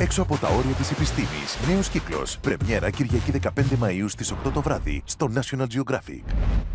Έξω από τα όρια της επιστήμης. Νέος κύκλος. Πρεμιέρα Κυριακή 15 Μαΐου στις 8 το βράδυ στο National Geographic.